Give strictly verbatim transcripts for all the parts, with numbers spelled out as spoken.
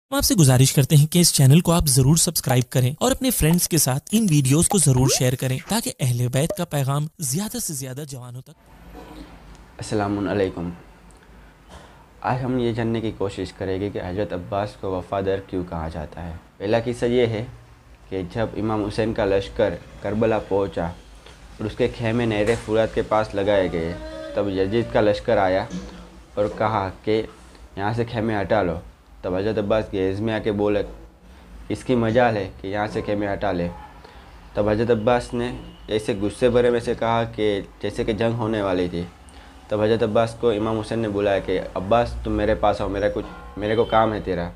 हम आपसे गुजारिश करते हैं कि इस चैनल को आप जरूर सब्सक्राइब करें और अपने फ्रेंड्स के साथ इन वीडियोस को जरूर शेयर करें ताकि अहले बैत का पैगाम ज्यादा से ज्यादा जवानों तक। अस्सलामुन अलैकुम। आज हम ये जानने की कोशिश करेंगे कि हज़रत अब्बास को वफ़ादार क्यों कहा जाता है। पहला किस्सा ये है कि जब इमाम हुसैन का लश्कर करबला पहुंचा और उसके खेमे नहर फुरात के पास लगाए गए, तब यजीद का लश्कर आया और कहा कि यहाँ से खेमे हटा लो। तब हज़रत अब्बास गेज़ में आके बोले, इसकी मजाल है कि यहाँ से खेमे हटा ले। तब हज़रत अब्बास ने ऐसे गुस्से भरे में से कहा कि जैसे कि जंग होने वाली थी। तब हज़रत अब्बास को इमाम हुसैन ने बुलाया कि अब्बास तुम मेरे पास आओ, मेरा कुछ मेरे को काम है तेरा।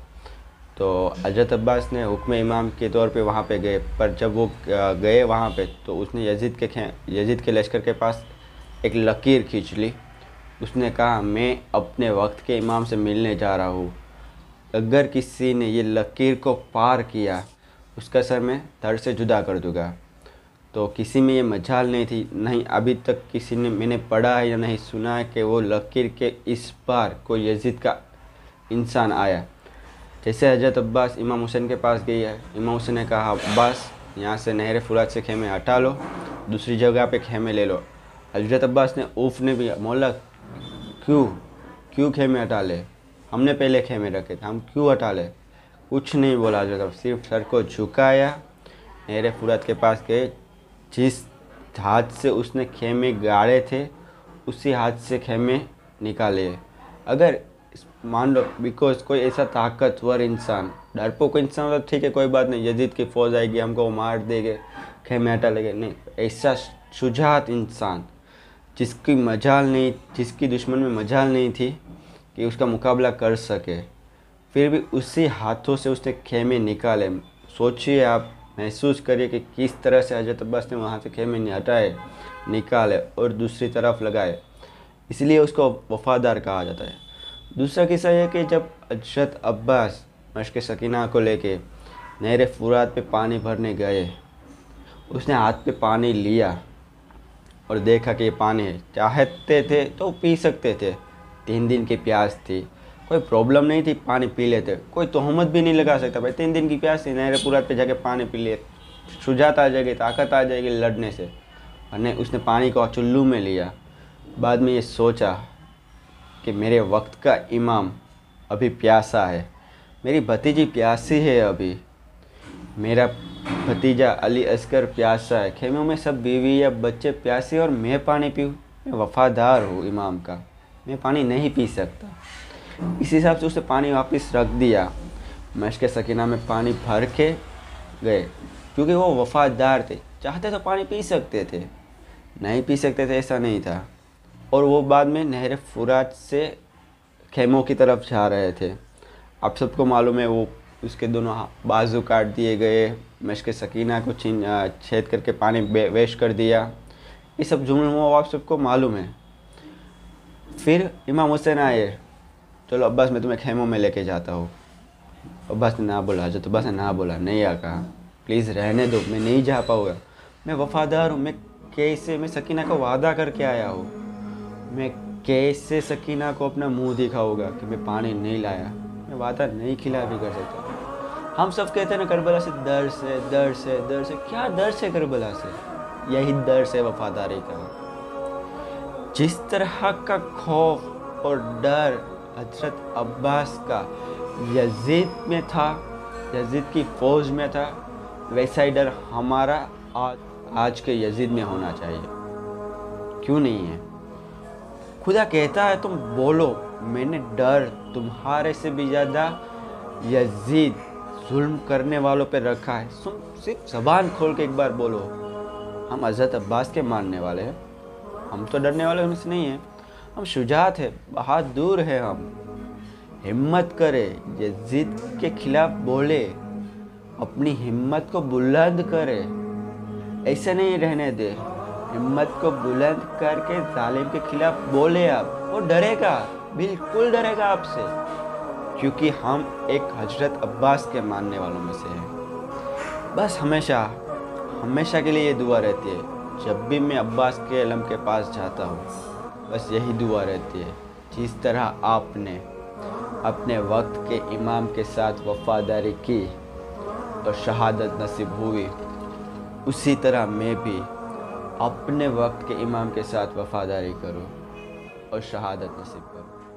तो हज़रत अब्बास ने हुक्म इमाम के तौर पे वहाँ पे गए, पर जब वो गए वहाँ पे तो उसने यजीद के खे यजीद के लश्कर के पास एक लकीर खींच ली। उसने कहा, मैं अपने वक्त के इमाम से मिलने जा रहा हूँ, अगर किसी ने ये लकीर को पार किया उसका सर मैं धड़ से जुदा कर दूँगा। तो किसी में ये मजाल नहीं थी, नहीं अभी तक किसी ने मैंने पढ़ा है या नहीं सुना है कि वो लकीर के इस पार कोई यजीद का इंसान आया। जैसे हज़रत अब्बास इमाम हुसैन के पास गई है, इमाम हुसैन ने कहा, अब्बास यहाँ से नहर फुरात से खेमे हटा लो, दूसरी जगह पे खेमे ले लो। हज़रत अब्बास ने ऊफ ने भी, मौला क्यों क्यों खेमे हटा ले, हमने पहले खेमे रखे थे, हम क्यों हटा ले। कुछ नहीं बोला हज़रत अब्बास, सिर्फ सर को झुकाया, नहर फुरात के पास गए, जिस हाथ से उसने खेमे गाड़े थे उसी हाथ से खेमे निकाले। अगर मान लो बिकॉज कोई ऐसा ताकतवर इंसान, डरपोक इंसान होता ठीक है कोई बात नहीं, यजीद की फ़ौज आएगी हमको मार देंगे, खेमे हटा लेंगे, नहीं ऐसा शुजात इंसान जिसकी मजाल नहीं जिसकी दुश्मन में मजाल नहीं थी कि उसका मुकाबला कर सके, फिर भी उसी हाथों से उसने खेमे निकाले। सोचिए आप, महसूस करिए कि किस तरह से हज़रत अब्बास ने वहाँ से खेमे हटाए, निकाले और दूसरी तरफ लगाए, इसलिए उसको वफ़ादार कहा जाता है। दूसरा किस्सा यह कि जब हज़रत अब्बास मश्क सकीना को लेके नहर फुरात पे पानी भरने गए, उसने हाथ पे पानी लिया और देखा कि ये पानी है, चाहते थे तो पी सकते थे, तीन दिन की प्यास थी, कोई प्रॉब्लम नहीं थी, पानी पी लेते, कोई तोहमत भी नहीं लगा सकता भाई तीन दिन की प्यास थी, नहर फुरात पे जाके पानी पी ले, शुजात आ जाएगी, ताकत आ जाएगी लड़ने से। और उसने पानी को चुल्लू में लिया। बाद में ये सोचा कि मेरे वक्त का इमाम अभी प्यासा है, मेरी भतीजी प्यासी है, अभी मेरा भतीजा अली असगर प्यासा है, खेमों में सब बीवी या बच्चे प्यासे और मैं पानी पीऊँ, मैं वफ़ादार हूँ इमाम का, मैं पानी नहीं पी सकता। इस हिसाब से उसे पानी वापस रख दिया, मश्क सकीना में पानी भर के गए, क्योंकि वो वफ़ादार थे, चाहते तो पानी पी सकते थे, नहीं पी सकते थे ऐसा नहीं था। और वो बाद में नहर फुरात से खेमों की तरफ जा रहे थे। आप सबको मालूम है वो उसके दोनों बाजू काट दिए गए, मश्क सकीना को छीन छेद करके पानी वेस्ट कर दिया, ये सब जुल्म हुआ, आप सबको मालूम है। फिर इमाम हुसैन आए, चलो अब्बास मैं तुम्हें खेमों में लेके जाता हूँ। अब्बास ने ना बोला, हज़रत अब्बास ने ना बोला, नहीं आ कहा प्लीज़ रहने दो, मैं नहीं जा पाऊँगा, मैं वफ़ादार हूँ, मैं कैसे मैं सकीना का वादा करके आया हूँ, मैं कैसे सकीना को अपना मुंह दिखाऊंगा कि मैं पानी नहीं लाया, मैं वादा नहीं खिला भी कर सकता। हम सब कहते हैं ना करबला से डर से डर से डर से, क्या डर से करबला से, यही डर से वफ़ादारी का। जिस तरह का खौफ और डर हज़रत अब्बास का यजीद में था, यजीद की फ़ौज में था, वैसा ही डर हमारा आज आज के यजीद में होना चाहिए। क्यों नहीं है? खुदा कहता है तुम बोलो, मैंने डर तुम्हारे से भी ज़्यादा यजीद जुल्म करने वालों पे रखा है। तुम सिर्फ ज़बान खोल के एक बार बोलो, हम हज़रत अब्बास के मानने वाले हैं, हम तो डरने वाले उनसे नहीं हैं, हम शुजात है, बहादुर है, हम हिम्मत करे, यजीद के खिलाफ बोले, अपनी हिम्मत को बुलंद करे, ऐसे नहीं रहने दे, हिम्मत को बुलंद करके जालिम के खिलाफ बोले। आप वो डरेगा, बिल्कुल डरेगा आपसे, क्योंकि हम एक हज़रत अब्बास के मानने वालों में से हैं। बस हमेशा हमेशा के लिए ये दुआ रहती है, जब भी मैं अब्बास के अलम के पास जाता हूँ, बस यही दुआ रहती है, जिस तरह आपने अपने वक्त के इमाम के साथ वफ़ादारी की तो शहादत नसीब हुई, उसी तरह मैं भी अपने वक्त के इमाम के साथ वफ़ादारी करूँ और शहादत नसीब करूँ।